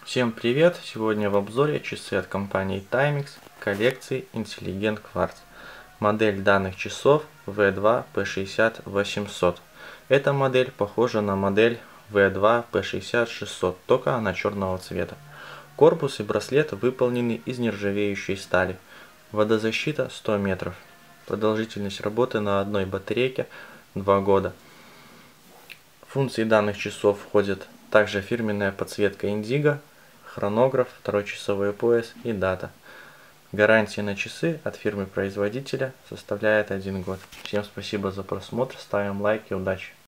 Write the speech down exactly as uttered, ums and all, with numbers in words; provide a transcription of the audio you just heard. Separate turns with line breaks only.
Всем привет! Сегодня в обзоре часы от компании Timex коллекции Intelligent Quartz. Модель данных часов ви два пи шестьдесят восемьсот. Эта модель похожа на модель ви два пи шестьдесят шестьсот, только она черного цвета. Корпус и браслет выполнены из нержавеющей стали. Водозащита сто метров. Продолжительность работы на одной батарейке два года. В функции данных часов входит также фирменная подсветка Indigo, хронограф, второй часовой пояс и дата. Гарантия на часы от фирмы-производителя составляет один год. Всем спасибо за просмотр, ставим лайки, удачи!